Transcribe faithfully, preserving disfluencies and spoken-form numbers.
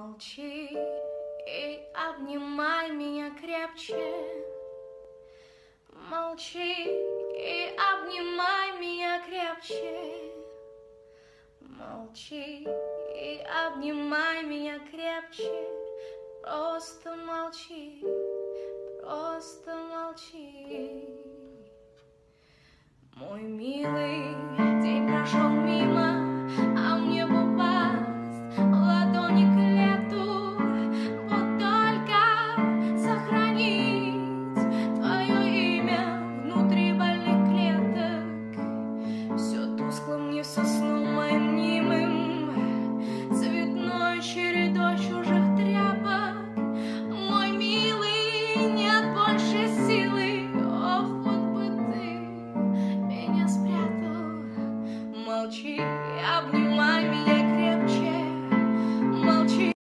Молчи и обнимай меня крепче. Молчи и обнимай меня крепче. Молчи и обнимай меня крепче. Просто молчи, просто молчи. Мой милый, день прошел мимо, а мне бы упасть в ладони.